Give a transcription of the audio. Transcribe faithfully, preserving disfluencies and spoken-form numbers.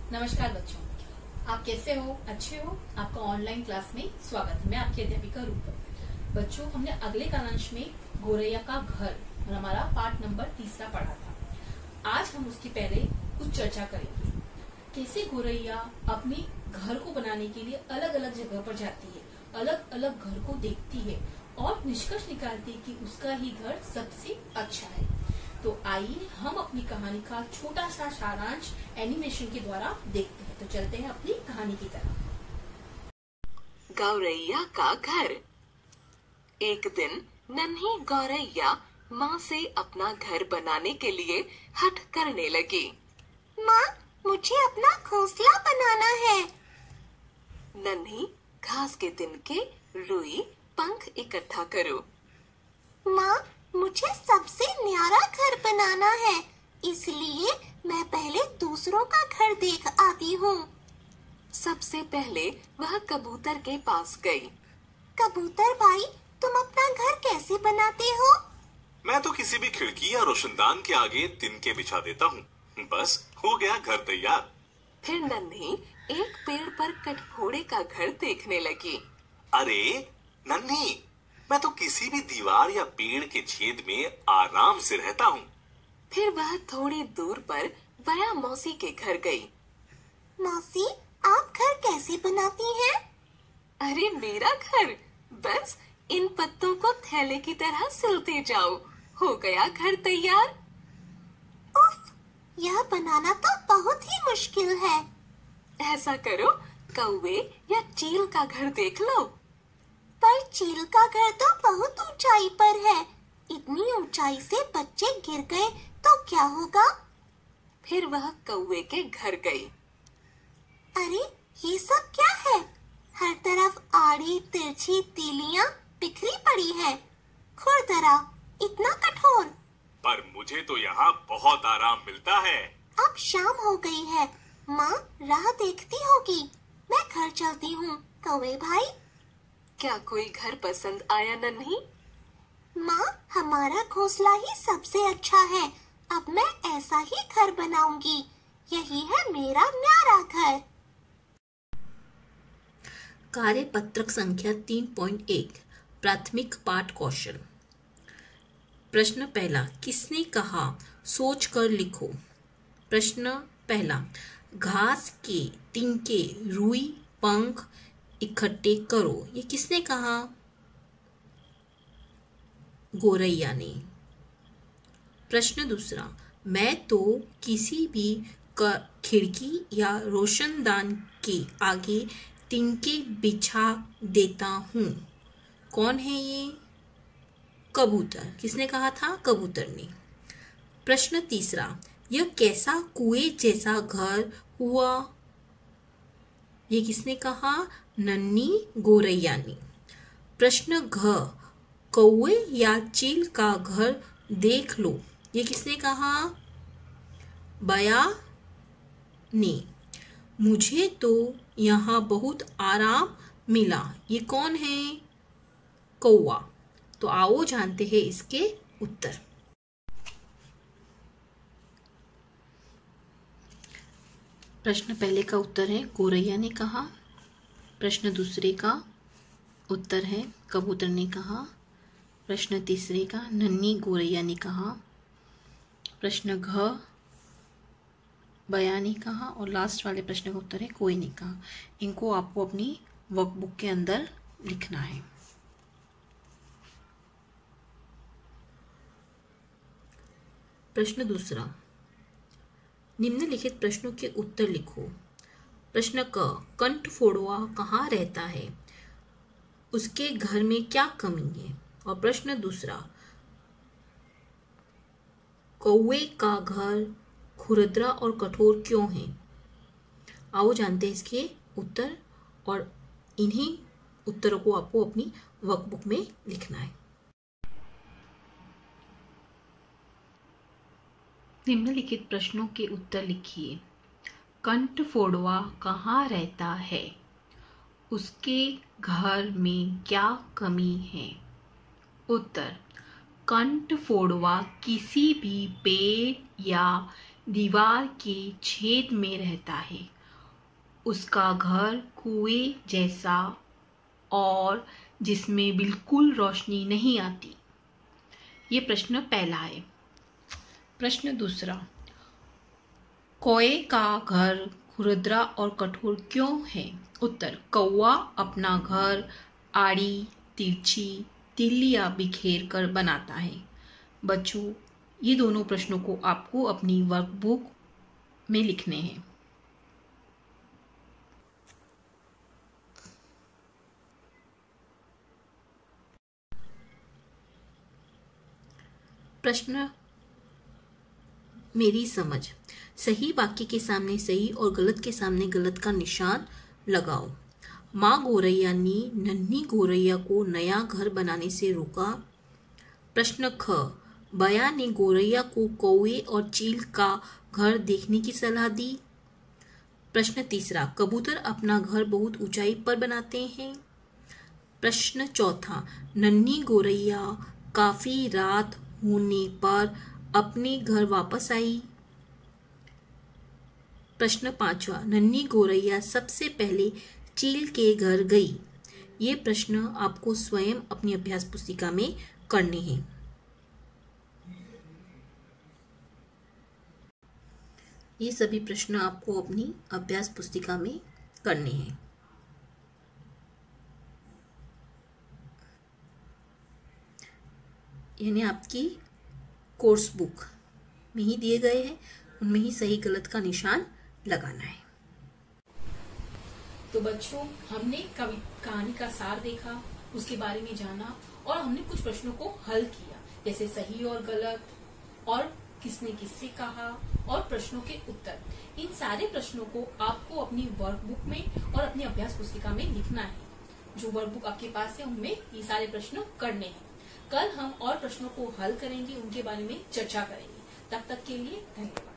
नमस्कार बच्चों, आप कैसे हो? अच्छे हो? आपका ऑनलाइन क्लास में स्वागत है। मैं आपकी अध्यापिका रूपा। बच्चों, हमने अगले कालांश में गोरैया का घर और हमारा पाठ नंबर तीसरा पढ़ा था। आज हम उसकी पहले कुछ चर्चा करेंगे। कैसे गोरैया अपने घर को बनाने के लिए अलग अलग जगह पर जाती है, अलग अलग घर को देखती है और निष्कर्ष निकालती है कि उसका ही घर सबसे अच्छा है। तो आइए हम अपनी कहानी का छोटा सा सारांश एनिमेशन के द्वारा देखते हैं। तो चलते हैं अपनी कहानी की तरफ। गौरैया का घर। एक दिन नन्ही गौरैया माँ से अपना घर बनाने के लिए हठ करने लगी। माँ, मुझे अपना घोंसला बनाना है। नन्ही, घास के तिनके, रुई, पंख इकट्ठा करो। माँ, मुझे सबसे न्यारा घर बनाना है, इसलिए मैं पहले दूसरों का घर देख आती हूँ। सबसे पहले वह कबूतर के पास गई। कबूतर भाई, तुम अपना घर कैसे बनाते हो? मैं तो किसी भी खिड़की या रोशनदान के आगे तिनके बिछा देता हूँ, बस हो गया घर तैयार। फिर नन्ही एक पेड़ पर कटघोड़े का घर देखने लगी। अरे नन्ही, मैं तो किसी भी दीवार या पेड़ के छेद में आराम से रहता हूँ। फिर वह थोड़ी दूर पर बया मौसी के घर गई। मौसी, आप घर कैसे बनाती हैं? अरे मेरा घर, बस इन पत्तों को थैले की तरह सिलते जाओ, हो गया घर तैयार। उफ, यह बनाना तो बहुत ही मुश्किल है। ऐसा करो, कौवे या चील का घर देख लो। पर चील का घर तो बहुत ऊंचाई पर है, इतनी ऊंचाई से बच्चे गिर गए तो क्या होगा? फिर वह कौवे के घर गई। अरे ये सब क्या है? हर तरफ आड़ी तिरछी तीलियां बिखरी पड़ी है। खुरदरा, इतना कठोर। पर मुझे तो यहाँ बहुत आराम मिलता है। अब शाम हो गई है, माँ राह देखती होगी। मैं घर चलती हूँ। कौवे भाई, क्या कोई घर पसंद आया नन्ही? माँ, हमारा घोंसला ही सबसे अच्छा है। अब मैं ऐसा ही घर बनाऊंगी। यही है मेरा न्यारा घर। कार्यपत्रक संख्या तीन पॉइंट एक, प्राथमिक पाठ कौशल। प्रश्न पहला, किसने कहा सोच कर लिखो? प्रश्न पहला, घास के तिनके, रुई, पंख इकट्ठे करो, ये किसने कहा? गोरैया ने। प्रश्न दूसरा, मैं तो किसी भी खिड़की या रोशनदान के आगे तिनके बिछा देता हूँ, कौन है ये? कबूतर। किसने कहा था? कबूतर ने। प्रश्न तीसरा, यह कैसा कुएं जैसा घर हुआ, ये किसने कहा? नन्ही गोरैया ने। प्रश्न घ, कौवे या चील का घर देख लो, ये किसने कहा? बया ने। मुझे तो यहाँ बहुत आराम मिला, ये कौन है? कौवा। तो आओ जानते हैं इसके उत्तर। प्रश्न पहले का उत्तर है गोरैया ने कहा। प्रश्न दूसरे का उत्तर है कबूतर ने कहा। प्रश्न तीसरे का नन्ही गोरैया ने कहा। प्रश्न घ बया ने कहा और लास्ट वाले प्रश्न का उत्तर है कोई ने कहा। इनको आपको अपनी वर्कबुक के अंदर लिखना है। प्रश्न दूसरा, निम्नलिखित प्रश्नों के उत्तर लिखो। प्रश्न क, कंठ फोड़वा कहाँ रहता है, उसके घर में क्या कमी है? और प्रश्न दूसरा, कौवे का घर खुरदरा और कठोर क्यों है? आओ जानते हैं इसके उत्तर और इन्हीं उत्तरों को आपको अपनी वर्कबुक में लिखना है। निम्नलिखित प्रश्नों के उत्तर लिखिए। कंठ फोड़वा कहाँ रहता है, उसके घर में क्या कमी है? उत्तर, कंठ फोड़वा किसी भी पेड़ या दीवार के छेद में रहता है उसका घर कुएं जैसा और जिसमें बिल्कुल रोशनी नहीं आती। ये प्रश्न पहला है। प्रश्न दूसरा, कौए का घर खुरदरा और कठोर क्यों है? उत्तर, कौआ अपना घर आड़ी तिरछी तिल्लियां बिखेर कर बनाता है। बच्चों, ये दोनों प्रश्नों को आपको अपनी वर्कबुक में लिखने हैं। प्रश्न मेरी समझ। सही वाक्य के सामने सही और गलत के सामने गलत का निशान लगाओ। माँ गौरैया ने नन्ही गौरैया को नया घर बनाने से रोका। प्रश्न ख, बया ने गौरैया को कौवे और चील का घर देखने की सलाह दी। प्रश्न तीसरा, कबूतर अपना घर बहुत ऊंचाई पर बनाते हैं। प्रश्न चौथा, नन्ही गौरैया काफी रात होने पर अपने घर वापस आई। प्रश्न पांचवा, नन्ही गौरैया सबसे पहले चील के घर गई। ये प्रश्न आपको स्वयं अपनी अभ्यास पुस्तिका में करने हैं। ये सभी प्रश्न आपको अपनी अभ्यास पुस्तिका में करने हैं। यानी आपकी कोर्स बुक में ही दिए गए हैं, उनमें ही सही गलत का निशान लगाना है। तो बच्चों, हमने कवि कहानी का सार देखा, उसके बारे में जाना और हमने कुछ प्रश्नों को हल किया, जैसे सही और गलत और किसने किससे कहा और प्रश्नों के उत्तर। इन सारे प्रश्नों को आपको अपनी वर्कबुक में और अपनी अभ्यास पुस्तिका में लिखना है। जो वर्कबुक आपके पास है उनमें ये सारे प्रश्न करने हैं। कल हम और प्रश्नों को हल करेंगे, उनके बारे में चर्चा करेंगे। तब तक के लिए धन्यवाद।